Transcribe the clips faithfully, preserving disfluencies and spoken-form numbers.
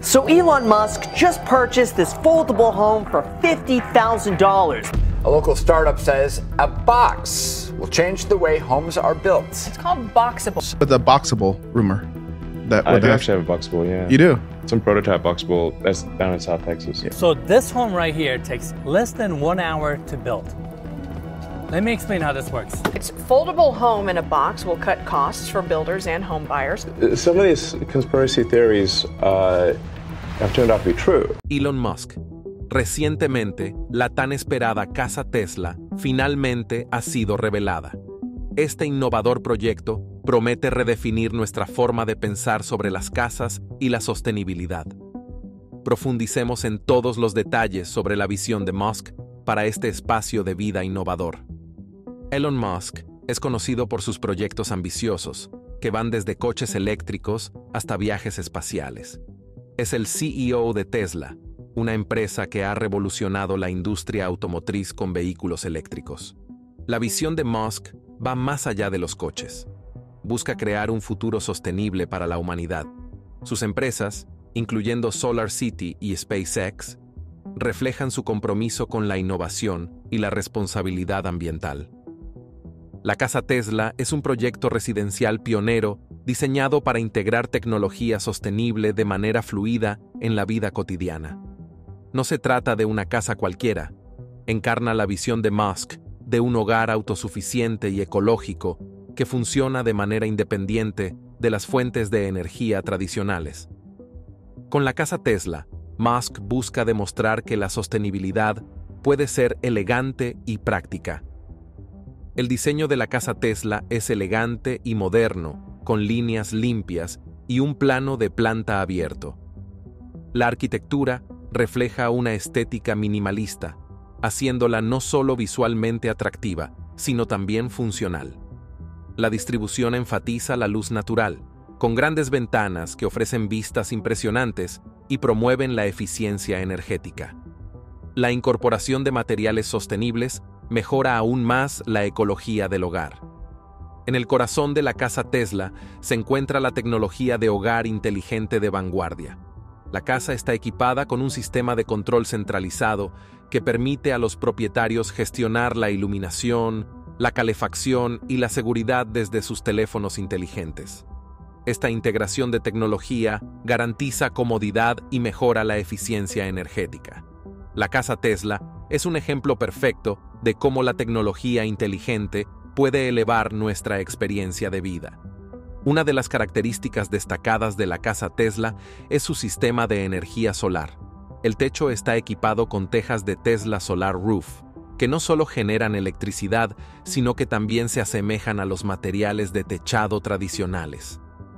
So Elon Musk just purchased this foldable home for fifty thousand dollars. A local startup says a box will change the way homes are built. It's called Boxable. But the Boxable rumor. That I would do have- actually have a Boxable, yeah. You do? Some prototype Boxable that's down in South Texas. Yeah. So this home right here takes less than one hour to build. Let me explain how this works. Its foldable home in a box will cut costs for builders and home buyers. Some of these conspiracy theories uh, have turned out to be true. Elon Musk. Recientemente, la tan esperada casa Tesla finalmente ha sido revelada. Este innovador proyecto promete redefinir nuestra forma de pensar sobre las casas y la sostenibilidad. Profundicemos en todos los detalles sobre la visión de Musk para este espacio de vida innovador. Elon Musk es conocido por sus proyectos ambiciosos, que van desde coches eléctricos hasta viajes espaciales. Es el C E O de Tesla, una empresa que ha revolucionado la industria automotriz con vehículos eléctricos. La visión de Musk va más allá de los coches. Busca crear un futuro sostenible para la humanidad. Sus empresas, incluyendo SolarCity y SpaceX, reflejan su compromiso con la innovación y la responsabilidad ambiental. La casa Tesla es un proyecto residencial pionero diseñado para integrar tecnología sostenible de manera fluida en la vida cotidiana. No se trata de una casa cualquiera. Encarna la visión de Musk de un hogar autosuficiente y ecológico que funciona de manera independiente de las fuentes de energía tradicionales. Con la casa Tesla, Musk busca demostrar que la sostenibilidad puede ser elegante y práctica. El diseño de la casa Tesla es elegante y moderno, con líneas limpias y un plano de planta abierto. La arquitectura refleja una estética minimalista, haciéndola no solo visualmente atractiva, sino también funcional. La distribución enfatiza la luz natural, con grandes ventanas que ofrecen vistas impresionantes y promueven la eficiencia energética. La incorporación de materiales sostenibles mejora aún más la ecología del hogar. En el corazón de la casa Tesla se encuentra la tecnología de hogar inteligente de vanguardia. La casa está equipada con un sistema de control centralizado que permite a los propietarios gestionar la iluminación, la calefacción y la seguridad desde sus teléfonos inteligentes. Esta integración de tecnología garantiza comodidad y mejora la eficiencia energética. La casa Tesla es un ejemplo perfecto de cómo la tecnología inteligente puede elevar nuestra experiencia de vida. Una de las características destacadas de la casa Tesla es su sistema de energía solar. El techo está equipado con tejas de Tesla Solar Roof, que no solo generan electricidad, sino que también se asemejan a los materiales de techado tradicionales.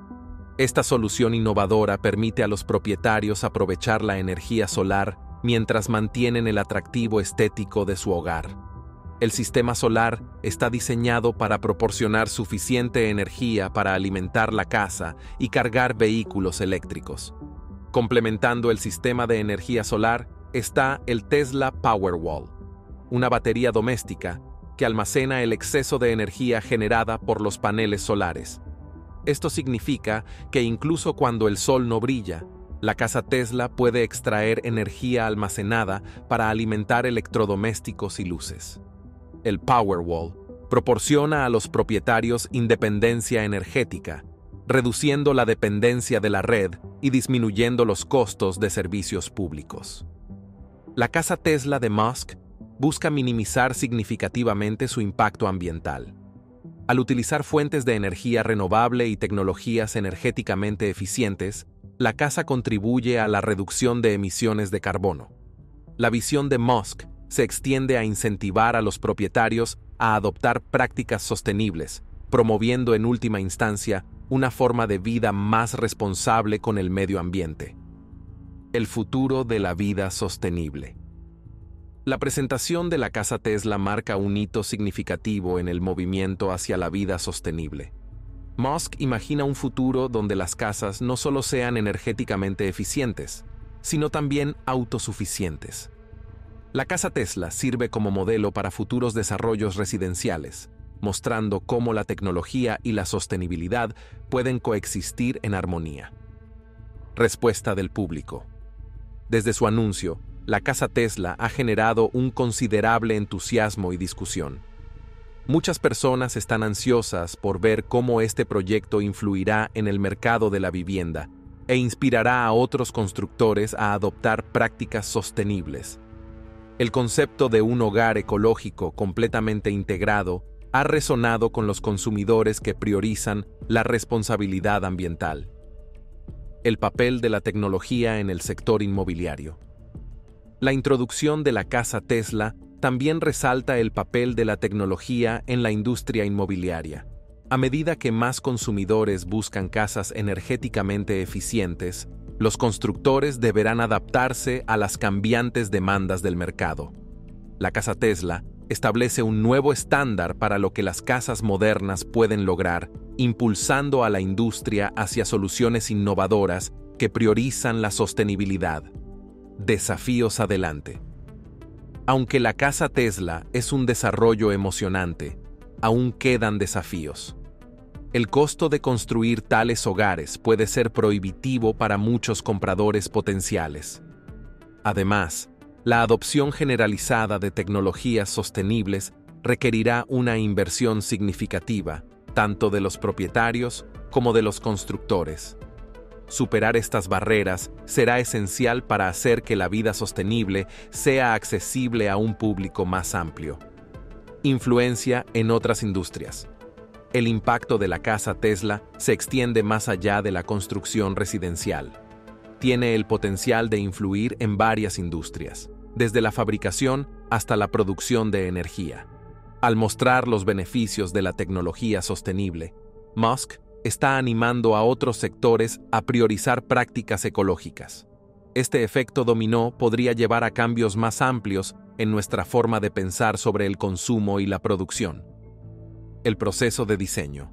Esta solución innovadora permite a los propietarios aprovechar la energía solar mientras mantienen el atractivo estético de su hogar. El sistema solar está diseñado para proporcionar suficiente energía para alimentar la casa y cargar vehículos eléctricos. Complementando el sistema de energía solar está el Tesla Powerwall, una batería doméstica que almacena el exceso de energía generada por los paneles solares. Esto significa que incluso cuando el sol no brilla, la casa Tesla puede extraer energía almacenada para alimentar electrodomésticos y luces. El Powerwall proporciona a los propietarios independencia energética, reduciendo la dependencia de la red y disminuyendo los costos de servicios públicos. La casa Tesla de Musk busca minimizar significativamente su impacto ambiental. Al utilizar fuentes de energía renovable y tecnologías energéticamente eficientes, la casa contribuye a la reducción de emisiones de carbono. La visión de Musk se extiende a incentivar a los propietarios a adoptar prácticas sostenibles, promoviendo en última instancia una forma de vida más responsable con el medio ambiente. El futuro de la vida sostenible. La presentación de la casa Tesla marca un hito significativo en el movimiento hacia la vida sostenible. Musk imagina un futuro donde las casas no solo sean energéticamente eficientes, sino también autosuficientes. La casa Tesla sirve como modelo para futuros desarrollos residenciales, mostrando cómo la tecnología y la sostenibilidad pueden coexistir en armonía. Respuesta del público. Desde su anuncio, la casa Tesla ha generado un considerable entusiasmo y discusión. Muchas personas están ansiosas por ver cómo este proyecto influirá en el mercado de la vivienda e inspirará a otros constructores a adoptar prácticas sostenibles. El concepto de un hogar ecológico completamente integrado ha resonado con los consumidores que priorizan la responsabilidad ambiental. El papel de la tecnología en el sector inmobiliario. La introducción de la casa Tesla también resalta el papel de la tecnología en la industria inmobiliaria. A medida que más consumidores buscan casas energéticamente eficientes, los constructores deberán adaptarse a las cambiantes demandas del mercado. La casa Tesla establece un nuevo estándar para lo que las casas modernas pueden lograr, impulsando a la industria hacia soluciones innovadoras que priorizan la sostenibilidad. Desafíos adelante. Aunque la casa Tesla es un desarrollo emocionante, aún quedan desafíos. El costo de construir tales hogares puede ser prohibitivo para muchos compradores potenciales. Además, la adopción generalizada de tecnologías sostenibles requerirá una inversión significativa, tanto de los propietarios como de los constructores. Superar estas barreras será esencial para hacer que la vida sostenible sea accesible a un público más amplio. Influencia en otras industrias. El impacto de la casa Tesla se extiende más allá de la construcción residencial. Tiene el potencial de influir en varias industrias, desde la fabricación hasta la producción de energía. Al mostrar los beneficios de la tecnología sostenible, Musk está animando a otros sectores a priorizar prácticas ecológicas. Este efecto dominó podría llevar a cambios más amplios en nuestra forma de pensar sobre el consumo y la producción. El proceso de diseño.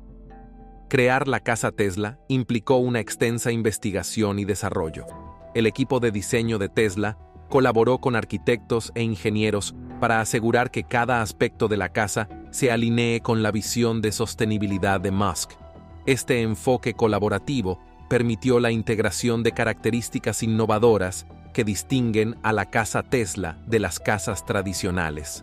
Crear la casa Tesla implicó una extensa investigación y desarrollo. El equipo de diseño de Tesla colaboró con arquitectos e ingenieros para asegurar que cada aspecto de la casa se alinee con la visión de sostenibilidad de Musk. Este enfoque colaborativo permitió la integración de características innovadoras que distinguen a la casa Tesla de las casas tradicionales.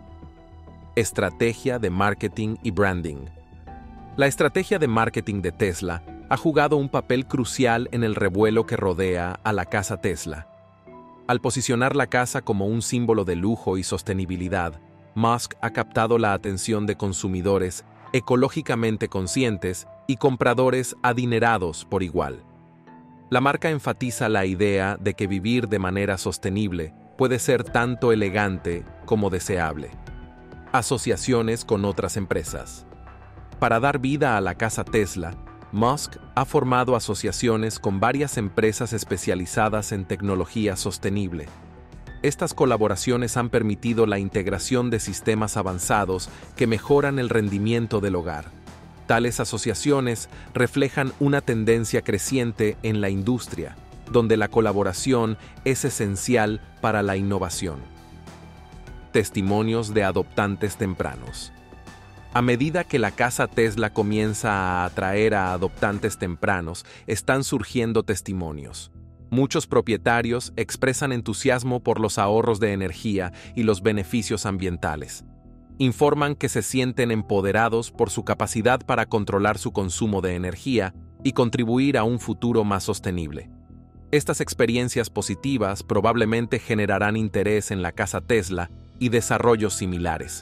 Estrategia de marketing y branding. La estrategia de marketing de Tesla ha jugado un papel crucial en el revuelo que rodea a la casa Tesla. Al posicionar la casa como un símbolo de lujo y sostenibilidad, Musk ha captado la atención de consumidores ecológicamente conscientes y compradores adinerados por igual. La marca enfatiza la idea de que vivir de manera sostenible puede ser tanto elegante como deseable. Asociaciones con otras empresas. Para dar vida a la casa Tesla, Musk ha formado asociaciones con varias empresas especializadas en tecnología sostenible. Estas colaboraciones han permitido la integración de sistemas avanzados que mejoran el rendimiento del hogar. Tales asociaciones reflejan una tendencia creciente en la industria, donde la colaboración es esencial para la innovación. Testimonios de adoptantes tempranos. A medida que la casa Tesla comienza a atraer a adoptantes tempranos, están surgiendo testimonios. Muchos propietarios expresan entusiasmo por los ahorros de energía y los beneficios ambientales. Informan que se sienten empoderados por su capacidad para controlar su consumo de energía y contribuir a un futuro más sostenible. Estas experiencias positivas probablemente generarán interés en la casa Tesla y desarrollos similares.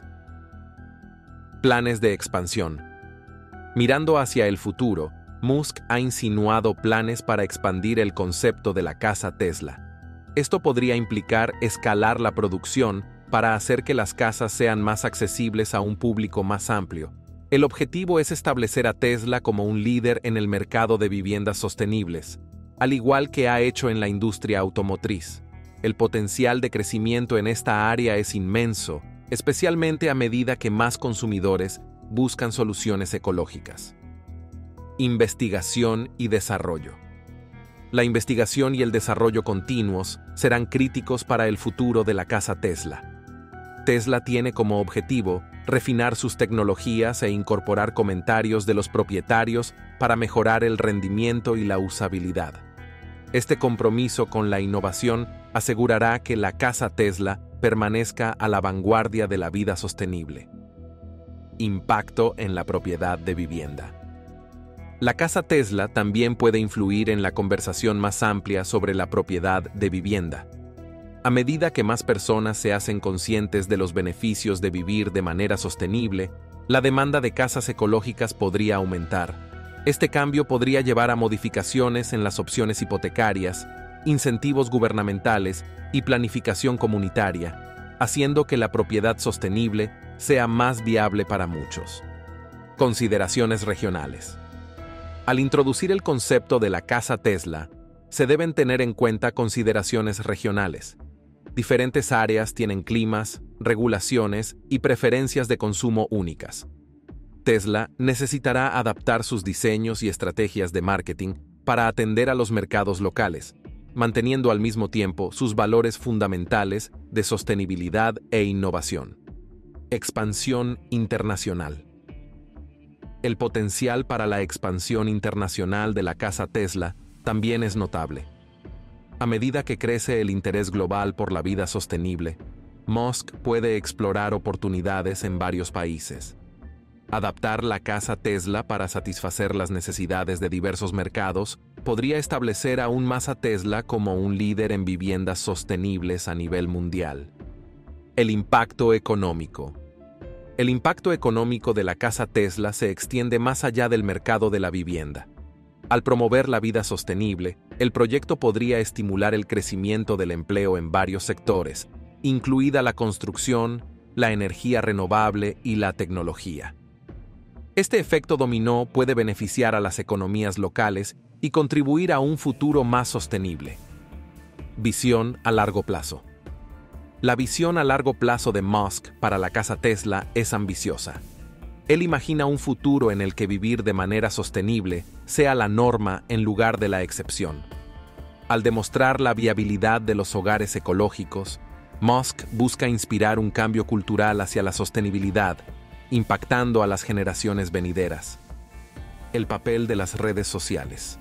Planes de expansión. Mirando hacia el futuro, Musk ha insinuado planes para expandir el concepto de la casa Tesla. Esto podría implicar escalar la producción para hacer que las casas sean más accesibles a un público más amplio. El objetivo es establecer a Tesla como un líder en el mercado de viviendas sostenibles, al igual que ha hecho en la industria automotriz. El potencial de crecimiento en esta área es inmenso, especialmente a medida que más consumidores buscan soluciones ecológicas. Investigación y desarrollo. La investigación y el desarrollo continuos serán críticos para el futuro de la casa Tesla. Tesla tiene como objetivo refinar sus tecnologías e incorporar comentarios de los propietarios para mejorar el rendimiento y la usabilidad. Este compromiso con la innovación asegurará que la casa Tesla permanezca a la vanguardia de la vida sostenible. Impacto en la propiedad de vivienda. La casa Tesla también puede influir en la conversación más amplia sobre la propiedad de vivienda. A medida que más personas se hacen conscientes de los beneficios de vivir de manera sostenible, la demanda de casas ecológicas podría aumentar. Este cambio podría llevar a modificaciones en las opciones hipotecarias, incentivos gubernamentales y planificación comunitaria, haciendo que la propiedad sostenible sea más viable para muchos. Consideraciones regionales. Al introducir el concepto de la casa Tesla, se deben tener en cuenta consideraciones regionales. Diferentes áreas tienen climas, regulaciones y preferencias de consumo únicas. Tesla necesitará adaptar sus diseños y estrategias de marketing para atender a los mercados locales, manteniendo al mismo tiempo sus valores fundamentales de sostenibilidad e innovación. Expansión internacional. El potencial para la expansión internacional de la casa Tesla también es notable. A medida que crece el interés global por la vida sostenible, Musk puede explorar oportunidades en varios países. Adaptar la casa Tesla para satisfacer las necesidades de diversos mercados podría establecer aún más a Tesla como un líder en viviendas sostenibles a nivel mundial. El impacto económico. El impacto económico de la casa Tesla se extiende más allá del mercado de la vivienda. Al promover la vida sostenible, el proyecto podría estimular el crecimiento del empleo en varios sectores, incluida la construcción, la energía renovable y la tecnología. Este efecto dominó puede beneficiar a las economías locales y contribuir a un futuro más sostenible. Visión a largo plazo. La visión a largo plazo de Musk para la casa Tesla es ambiciosa. Él imagina un futuro en el que vivir de manera sostenible sea la norma en lugar de la excepción. Al demostrar la viabilidad de los hogares ecológicos, Musk busca inspirar un cambio cultural hacia la sostenibilidad, impactando a las generaciones venideras. El papel de las redes sociales.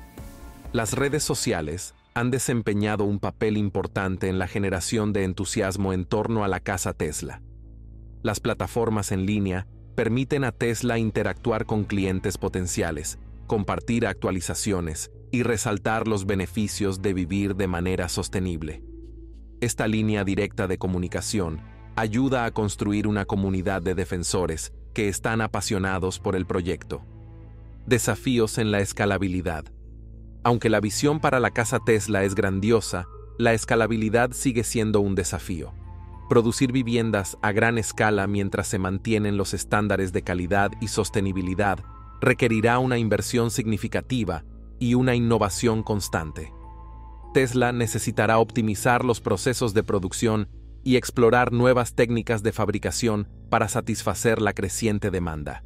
Las redes sociales han desempeñado un papel importante en la generación de entusiasmo en torno a la casa Tesla. Las plataformas en línea permiten a Tesla interactuar con clientes potenciales, compartir actualizaciones y resaltar los beneficios de vivir de manera sostenible. Esta línea directa de comunicación ayuda a construir una comunidad de defensores que están apasionados por el proyecto. Desafíos en la escalabilidad. Aunque la visión para la casa Tesla es grandiosa, la escalabilidad sigue siendo un desafío. Producir viviendas a gran escala mientras se mantienen los estándares de calidad y sostenibilidad requerirá una inversión significativa y una innovación constante. Tesla necesitará optimizar los procesos de producción y explorar nuevas técnicas de fabricación para satisfacer la creciente demanda.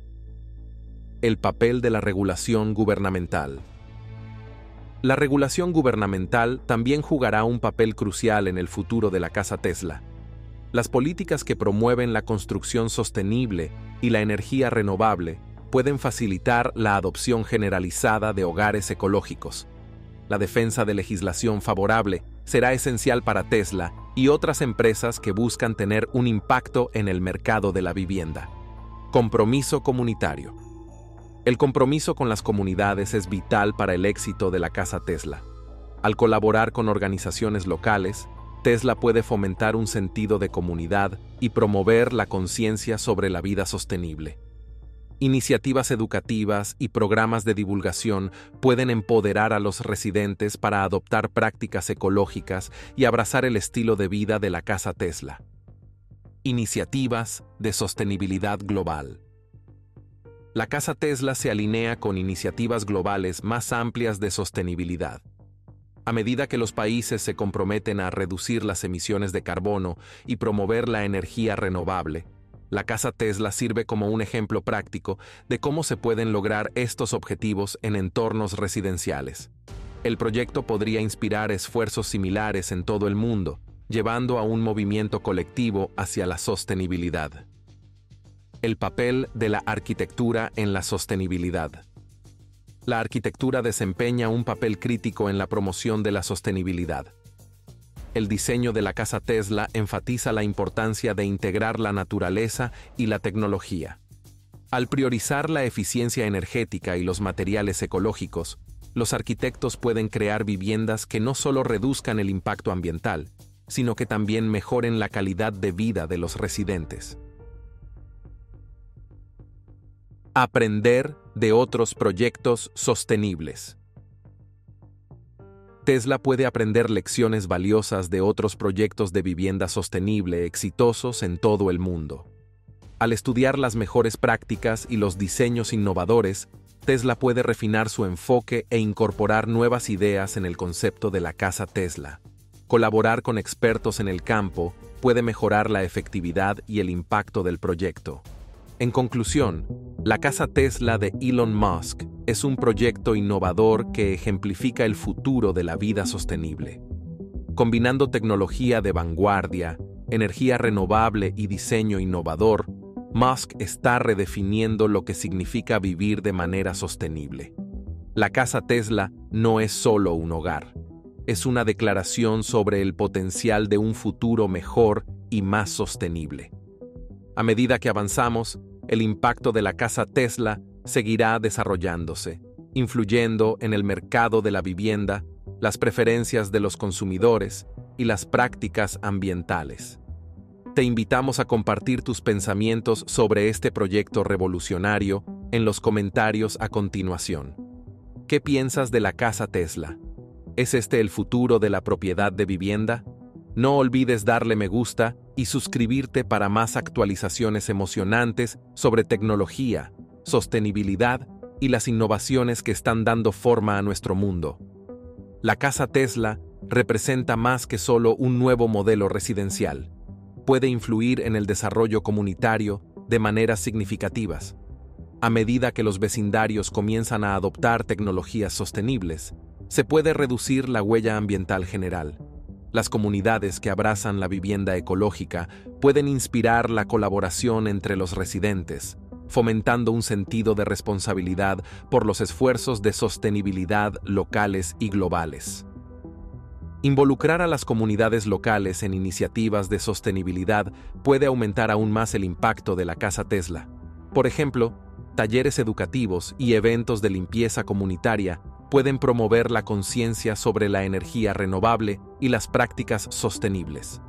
El papel de la regulación gubernamental. La regulación gubernamental también jugará un papel crucial en el futuro de la casa Tesla. Las políticas que promueven la construcción sostenible y la energía renovable pueden facilitar la adopción generalizada de hogares ecológicos. La defensa de legislación favorable será esencial para Tesla y otras empresas que buscan tener un impacto en el mercado de la vivienda. Compromiso comunitario. El compromiso con las comunidades es vital para el éxito de la casa Tesla. Al colaborar con organizaciones locales, Tesla puede fomentar un sentido de comunidad y promover la conciencia sobre la vida sostenible. Iniciativas educativas y programas de divulgación pueden empoderar a los residentes para adoptar prácticas ecológicas y abrazar el estilo de vida de la casa Tesla. Iniciativas de sostenibilidad global. La casa Tesla se alinea con iniciativas globales más amplias de sostenibilidad. A medida que los países se comprometen a reducir las emisiones de carbono y promover la energía renovable, la casa Tesla sirve como un ejemplo práctico de cómo se pueden lograr estos objetivos en entornos residenciales. El proyecto podría inspirar esfuerzos similares en todo el mundo, llevando a un movimiento colectivo hacia la sostenibilidad. El papel de la arquitectura en la sostenibilidad. La arquitectura desempeña un papel crítico en la promoción de la sostenibilidad. El diseño de la casa Tesla enfatiza la importancia de integrar la naturaleza y la tecnología. Al priorizar la eficiencia energética y los materiales ecológicos, los arquitectos pueden crear viviendas que no solo reduzcan el impacto ambiental, sino que también mejoren la calidad de vida de los residentes. Aprender de otros proyectos sostenibles. Tesla puede aprender lecciones valiosas de otros proyectos de vivienda sostenible exitosos en todo el mundo. Al estudiar las mejores prácticas y los diseños innovadores, Tesla puede refinar su enfoque e incorporar nuevas ideas en el concepto de la casa Tesla. Colaborar con expertos en el campo puede mejorar la efectividad y el impacto del proyecto. En conclusión, la casa Tesla de Elon Musk es un proyecto innovador que ejemplifica el futuro de la vida sostenible. Combinando tecnología de vanguardia, energía renovable y diseño innovador, Musk está redefiniendo lo que significa vivir de manera sostenible. La casa Tesla no es solo un hogar, es una declaración sobre el potencial de un futuro mejor y más sostenible. A medida que avanzamos, el impacto de la casa Tesla seguirá desarrollándose, influyendo en el mercado de la vivienda, las preferencias de los consumidores y las prácticas ambientales. Te invitamos a compartir tus pensamientos sobre este proyecto revolucionario en los comentarios a continuación. ¿Qué piensas de la casa Tesla? ¿Es este el futuro de la propiedad de vivienda? No olvides darle me gusta y suscribirte para más actualizaciones emocionantes sobre tecnología, sostenibilidad y las innovaciones que están dando forma a nuestro mundo. La casa Tesla representa más que solo un nuevo modelo residencial. Puede influir en el desarrollo comunitario de maneras significativas. A medida que los vecindarios comienzan a adoptar tecnologías sostenibles, se puede reducir la huella ambiental general. Las comunidades que abrazan la vivienda ecológica pueden inspirar la colaboración entre los residentes, fomentando un sentido de responsabilidad por los esfuerzos de sostenibilidad locales y globales. Involucrar a las comunidades locales en iniciativas de sostenibilidad puede aumentar aún más el impacto de la casa Tesla. Por ejemplo, talleres educativos y eventos de limpieza comunitaria pueden promover la conciencia sobre la energía renovable y las prácticas sostenibles.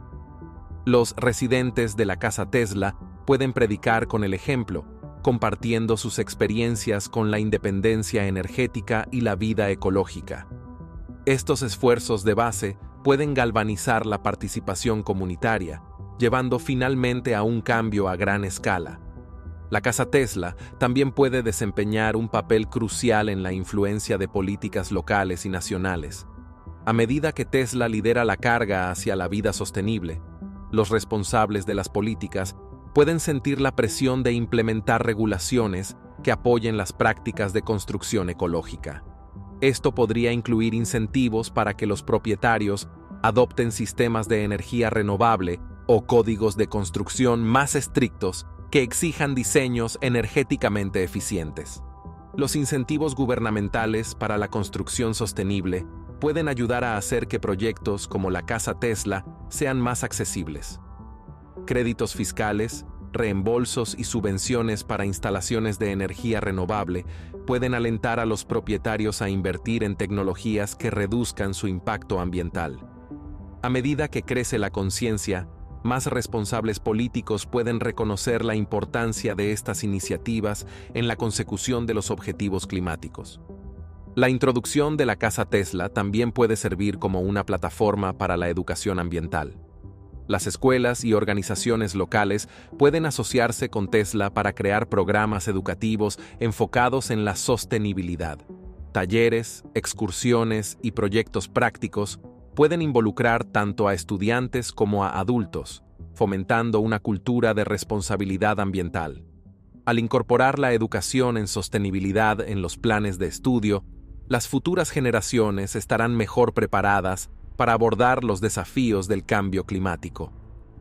Los residentes de la casa Tesla pueden predicar con el ejemplo, compartiendo sus experiencias con la independencia energética y la vida ecológica. Estos esfuerzos de base pueden galvanizar la participación comunitaria, llevando finalmente a un cambio a gran escala. La casa Tesla también puede desempeñar un papel crucial en la influencia de políticas locales y nacionales. A medida que Tesla lidera la carga hacia la vida sostenible, los responsables de las políticas pueden sentir la presión de implementar regulaciones que apoyen las prácticas de construcción ecológica. Esto podría incluir incentivos para que los propietarios adopten sistemas de energía renovable o códigos de construcción más estrictos que exijan diseños energéticamente eficientes. Los incentivos gubernamentales para la construcción sostenible pueden ayudar a hacer que proyectos como la casa Tesla sean más accesibles. Créditos fiscales, reembolsos y subvenciones para instalaciones de energía renovable pueden alentar a los propietarios a invertir en tecnologías que reduzcan su impacto ambiental. A medida que crece la conciencia, más responsables políticos pueden reconocer la importancia de estas iniciativas en la consecución de los objetivos climáticos. La introducción de la casa Tesla también puede servir como una plataforma para la educación ambiental. Las escuelas y organizaciones locales pueden asociarse con Tesla para crear programas educativos enfocados en la sostenibilidad. Talleres, excursiones y proyectos prácticos pueden involucrar tanto a estudiantes como a adultos, fomentando una cultura de responsabilidad ambiental. Al incorporar la educación en sostenibilidad en los planes de estudio, las futuras generaciones estarán mejor preparadas para abordar los desafíos del cambio climático.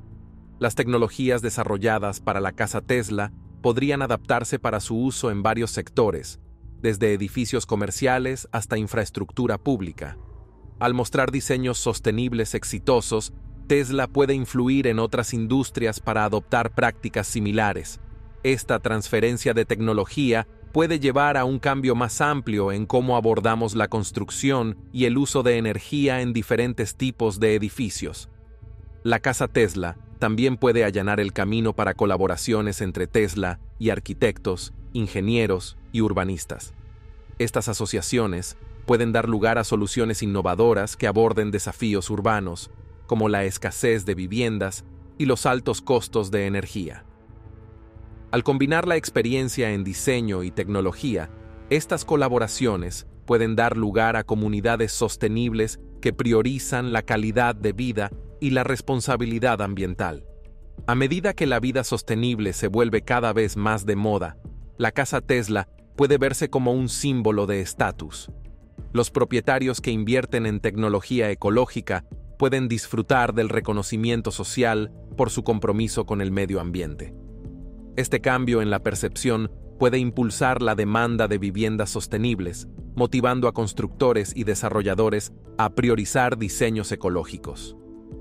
Las tecnologías desarrolladas para la casa Tesla podrían adaptarse para su uso en varios sectores, desde edificios comerciales hasta infraestructura pública. Al mostrar diseños sostenibles exitosos, Tesla puede influir en otras industrias para adoptar prácticas similares. Esta transferencia de tecnología puede llevar a un cambio más amplio en cómo abordamos la construcción y el uso de energía en diferentes tipos de edificios. La Casa Tesla también puede allanar el camino para colaboraciones entre Tesla y arquitectos, ingenieros y urbanistas. Estas asociaciones pueden dar lugar a soluciones innovadoras que aborden desafíos urbanos, como la escasez de viviendas y los altos costos de energía. Al combinar la experiencia en diseño y tecnología, estas colaboraciones pueden dar lugar a comunidades sostenibles que priorizan la calidad de vida y la responsabilidad ambiental. A medida que la vida sostenible se vuelve cada vez más de moda, la Casa Tesla puede verse como un símbolo de estatus. Los propietarios que invierten en tecnología ecológica pueden disfrutar del reconocimiento social por su compromiso con el medio ambiente. Este cambio en la percepción puede impulsar la demanda de viviendas sostenibles, motivando a constructores y desarrolladores a priorizar diseños ecológicos.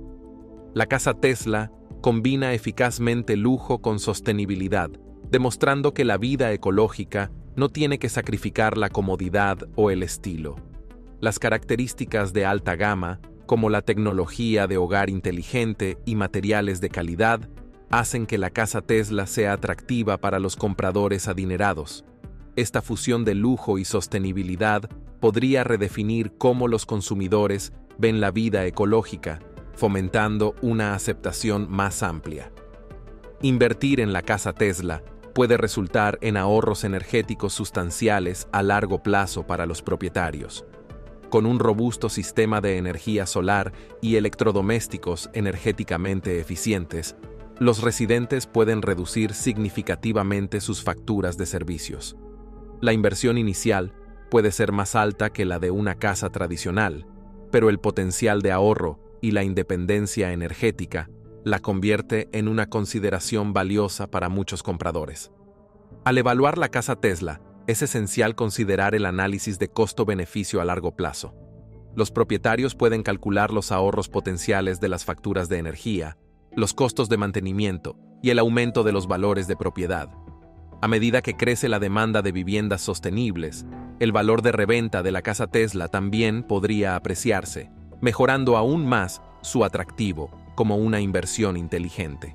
La Casa Tesla combina eficazmente lujo con sostenibilidad, demostrando que la vida ecológica no tiene que sacrificar la comodidad o el estilo. Las características de alta gama, como la tecnología de hogar inteligente y materiales de calidad, hacen que la Casa Tesla sea atractiva para los compradores adinerados. Esta fusión de lujo y sostenibilidad podría redefinir cómo los consumidores ven la vida ecológica, fomentando una aceptación más amplia. Invertir en la Casa Tesla puede resultar en ahorros energéticos sustanciales a largo plazo para los propietarios. Con un robusto sistema de energía solar y electrodomésticos energéticamente eficientes, los residentes pueden reducir significativamente sus facturas de servicios. La inversión inicial puede ser más alta que la de una casa tradicional, pero el potencial de ahorro y la independencia energética la convierte en una consideración valiosa para muchos compradores. Al evaluar la Casa Tesla, es esencial considerar el análisis de costo-beneficio a largo plazo. Los propietarios pueden calcular los ahorros potenciales de las facturas de energía, los costos de mantenimiento y el aumento de los valores de propiedad. A medida que crece la demanda de viviendas sostenibles, el valor de reventa de la Casa Tesla también podría apreciarse, mejorando aún más su atractivo como una inversión inteligente.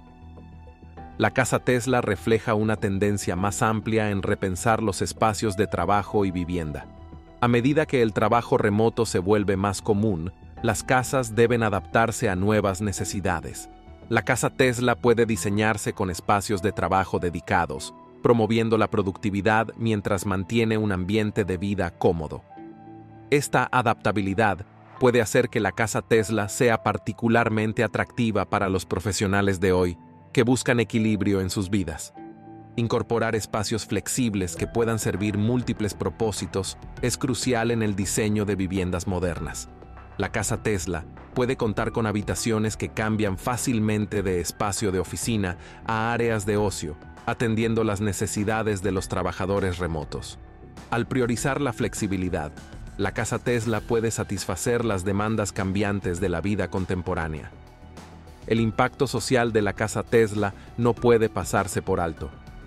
La Casa Tesla refleja una tendencia más amplia en repensar los espacios de trabajo y vivienda. A medida que el trabajo remoto se vuelve más común, las casas deben adaptarse a nuevas necesidades. La Casa Tesla puede diseñarse con espacios de trabajo dedicados, promoviendo la productividad mientras mantiene un ambiente de vida cómodo. Esta adaptabilidad puede hacer que la Casa Tesla sea particularmente atractiva para los profesionales de hoy, que buscan equilibrio en sus vidas. Incorporar espacios flexibles que puedan servir múltiples propósitos es crucial en el diseño de viviendas modernas. La Casa Tesla puede contar con habitaciones que cambian fácilmente de espacio de oficina a áreas de ocio, atendiendo las necesidades de los trabajadores remotos. Al priorizar la flexibilidad, la Casa Tesla puede satisfacer las demandas cambiantes de la vida contemporánea. El impacto social de la Casa Tesla no puede pasarse por alto.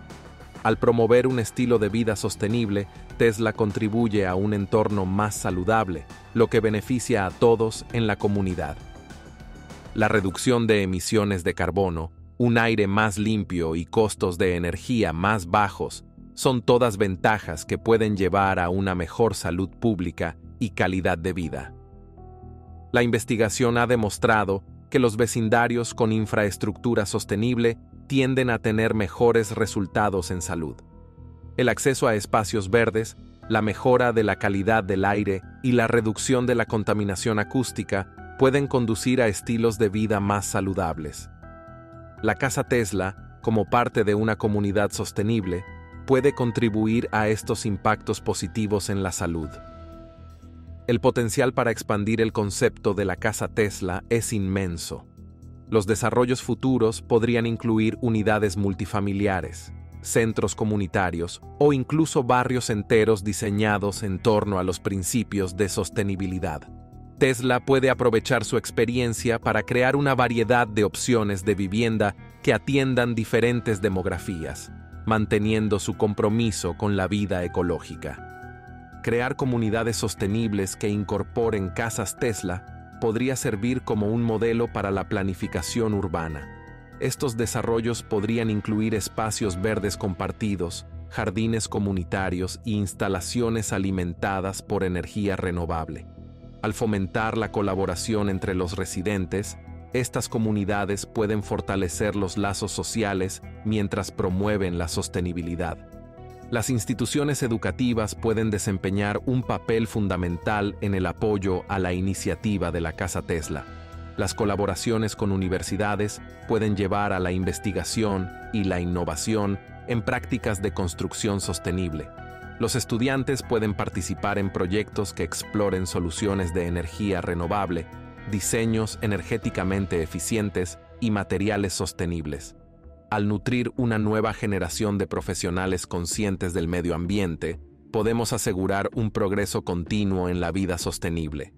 Al promover un estilo de vida sostenible, Tesla contribuye a un entorno más saludable, lo que beneficia a todos en la comunidad. La reducción de emisiones de carbono, un aire más limpio y costos de energía más bajos son todas ventajas que pueden llevar a una mejor salud pública y calidad de vida. La investigación ha demostrado que los vecindarios con infraestructura sostenible tienden a tener mejores resultados en salud. El acceso a espacios verdes, la mejora de la calidad del aire y la reducción de la contaminación acústica pueden conducir a estilos de vida más saludables. La Casa Tesla, como parte de una comunidad sostenible, puede contribuir a estos impactos positivos en la salud. El potencial para expandir el concepto de la Casa Tesla es inmenso. Los desarrollos futuros podrían incluir unidades multifamiliares, centros comunitarios o incluso barrios enteros diseñados en torno a los principios de sostenibilidad. Tesla puede aprovechar su experiencia para crear una variedad de opciones de vivienda que atiendan diferentes demografías, manteniendo su compromiso con la vida ecológica. Crear comunidades sostenibles que incorporen casas Tesla podría servir como un modelo para la planificación urbana. Estos desarrollos podrían incluir espacios verdes compartidos, jardines comunitarios e instalaciones alimentadas por energía renovable. Al fomentar la colaboración entre los residentes, estas comunidades pueden fortalecer los lazos sociales mientras promueven la sostenibilidad. Las instituciones educativas pueden desempeñar un papel fundamental en el apoyo a la iniciativa de la Casa Tesla. Las colaboraciones con universidades pueden llevar a la investigación y la innovación en prácticas de construcción sostenible. Los estudiantes pueden participar en proyectos que exploren soluciones de energía renovable, diseños energéticamente eficientes y materiales sostenibles. Al nutrir una nueva generación de profesionales conscientes del medio ambiente, podemos asegurar un progreso continuo en la vida sostenible.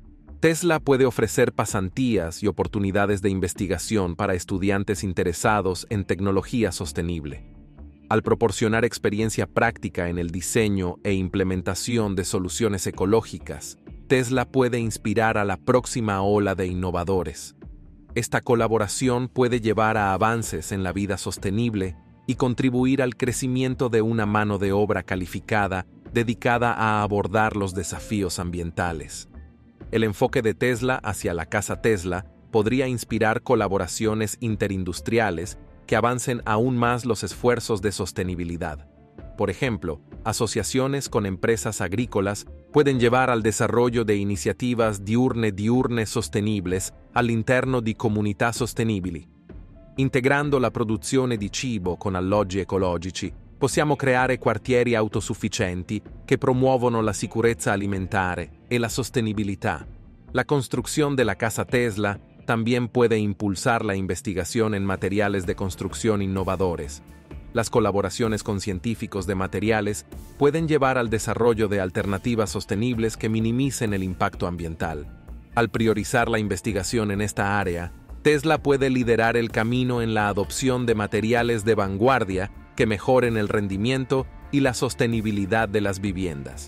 Tesla puede ofrecer pasantías y oportunidades de investigación para estudiantes interesados en tecnología sostenible. Al proporcionar experiencia práctica en el diseño e implementación de soluciones ecológicas, Tesla puede inspirar a la próxima ola de innovadores. Esta colaboración puede llevar a avances en la vida sostenible y contribuir al crecimiento de una mano de obra calificada dedicada a abordar los desafíos ambientales. El enfoque de Tesla hacia la Casa Tesla podría inspirar colaboraciones interindustriales que avancen aún más los esfuerzos de sostenibilidad. Por ejemplo, asociaciones con empresas agrícolas pueden llevar al desarrollo de iniciativas diurne-diurne sostenibles all'interno di comunità sostenibili. Integrando la produzione di cibo con alloggi ecologici, possiamo creare quartieri autosufficienti che promuovono la sicurezza alimentare e la sostenibilità. La construcción de la Casa Tesla también puede impulsar la investigación en materiales de construcción innovadores. Las colaboraciones con científicos de materiales pueden llevar al desarrollo de alternativas sostenibles que minimicen el impacto ambiental. Al priorizar la investigación en esta área, Tesla puede liderar el camino en la adopción de materiales de vanguardia que mejoren el rendimiento y la sostenibilidad de las viviendas.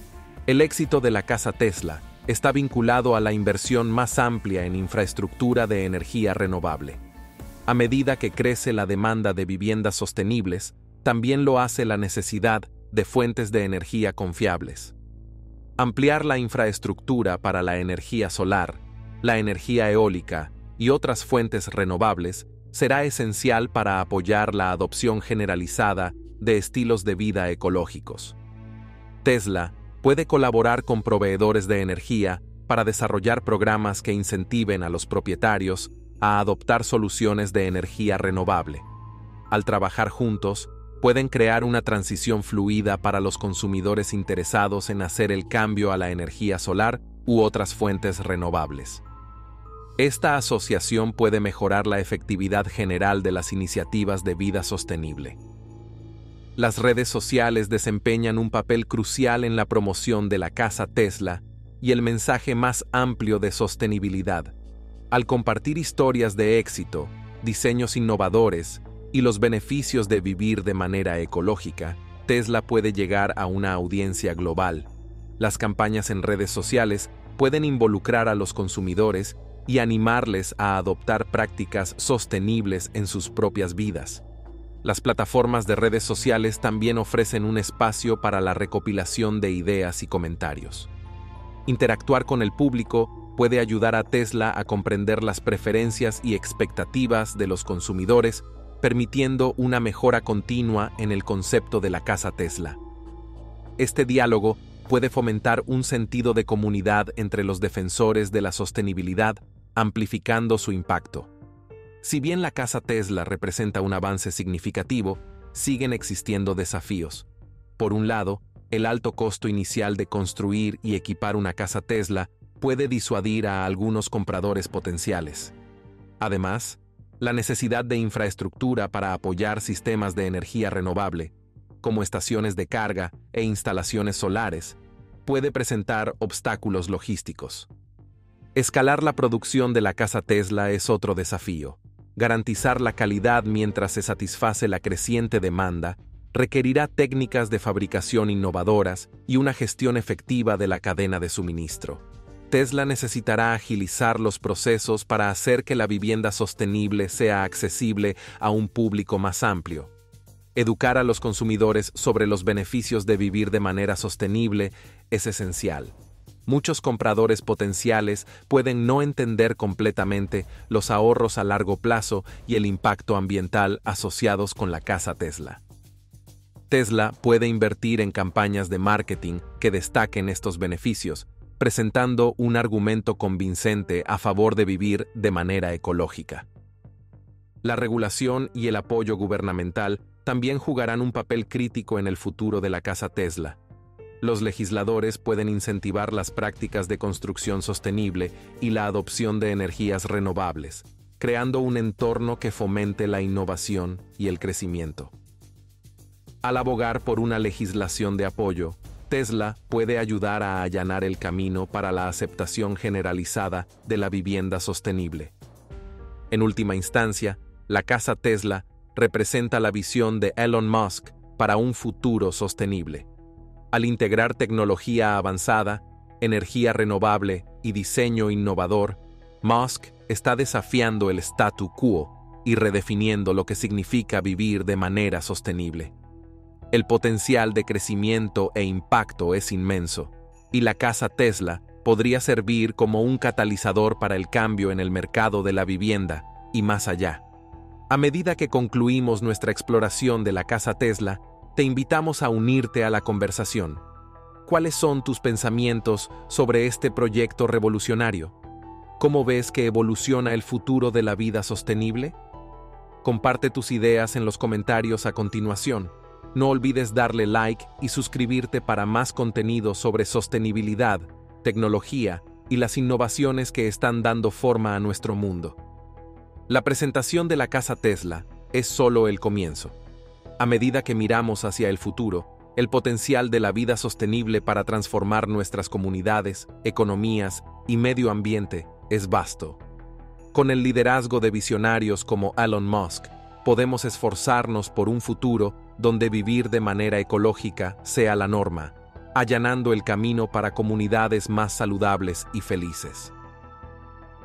El éxito de la Casa Tesla está vinculado a la inversión más amplia en infraestructura de energía renovable. A medida que crece la demanda de viviendas sostenibles, también lo hace la necesidad de fuentes de energía confiables. Ampliar la infraestructura para la energía solar, la energía eólica y otras fuentes renovables será esencial para apoyar la adopción generalizada de estilos de vida ecológicos. Tesla puede colaborar con proveedores de energía para desarrollar programas que incentiven a los propietarios a adoptar soluciones de energía renovable. Al trabajar juntos, pueden crear una transición fluida para los consumidores interesados en hacer el cambio a la energía solar u otras fuentes renovables. Esta asociación puede mejorar la efectividad general de las iniciativas de vida sostenible. Las redes sociales desempeñan un papel crucial en la promoción de la Casa Tesla y el mensaje más amplio de sostenibilidad. Al compartir historias de éxito, diseños innovadores y los beneficios de vivir de manera ecológica, Tesla puede llegar a una audiencia global. Las campañas en redes sociales pueden involucrar a los consumidores y animarles a adoptar prácticas sostenibles en sus propias vidas. Las plataformas de redes sociales también ofrecen un espacio para la recopilación de ideas y comentarios. Interactuar con el público puede ayudar a Tesla a comprender las preferencias y expectativas de los consumidores, permitiendo una mejora continua en el concepto de la Casa Tesla. Este diálogo puede fomentar un sentido de comunidad entre los defensores de la sostenibilidad, amplificando su impacto. Si bien la Casa Tesla representa un avance significativo, siguen existiendo desafíos. Por un lado, el alto costo inicial de construir y equipar una casa Tesla puede disuadir a algunos compradores potenciales. Además, La necesidad de infraestructura para apoyar sistemas de energía renovable, como estaciones de carga e instalaciones solares, puede presentar obstáculos logísticos. Escalar la producción de la casa Tesla es otro desafío. Garantizar la calidad mientras se satisface la creciente demanda requerirá técnicas de fabricación innovadoras y una gestión efectiva de la cadena de suministro. Tesla necesitará agilizar los procesos para hacer que la vivienda sostenible sea accesible a un público más amplio. Educar a los consumidores sobre los beneficios de vivir de manera sostenible es esencial. Muchos compradores potenciales pueden no entender completamente los ahorros a largo plazo y el impacto ambiental asociados con la casa Tesla. Tesla puede invertir en campañas de marketing que destaquen estos beneficios, presentando un argumento convincente a favor de vivir de manera ecológica. La regulación y el apoyo gubernamental también jugarán un papel crítico en el futuro de la casa Tesla. Los legisladores pueden incentivar las prácticas de construcción sostenible y la adopción de energías renovables, creando un entorno que fomente la innovación y el crecimiento. Al abogar por una legislación de apoyo, Tesla puede ayudar a allanar el camino para la aceptación generalizada de la vivienda sostenible. En última instancia, la casa Tesla representa la visión de Elon Musk para un futuro sostenible. Al integrar tecnología avanzada, energía renovable y diseño innovador, Musk está desafiando el statu quo y redefiniendo lo que significa vivir de manera sostenible. El potencial de crecimiento e impacto es inmenso, y la casa Tesla podría servir como un catalizador para el cambio en el mercado de la vivienda y más allá. A medida que concluimos nuestra exploración de la casa Tesla, te invitamos a unirte a la conversación. ¿Cuáles son tus pensamientos sobre este proyecto revolucionario? ¿Cómo ves que evoluciona el futuro de la vida sostenible? Comparte tus ideas en los comentarios a continuación. No olvides darle like y suscribirte para más contenido sobre sostenibilidad, tecnología y las innovaciones que están dando forma a nuestro mundo. La presentación de la casa Tesla es solo el comienzo. A medida que miramos hacia el futuro, el potencial de la vida sostenible para transformar nuestras comunidades, economías y medio ambiente es vasto. Con el liderazgo de visionarios como Elon Musk, podemos esforzarnos por un futuro donde vivir de manera ecológica sea la norma, allanando el camino para comunidades más saludables y felices.